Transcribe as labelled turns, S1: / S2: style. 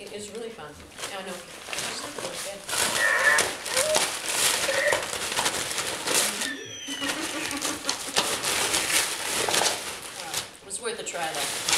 S1: it's really fun. Oh, no, it's not really good. It was worth a try, though.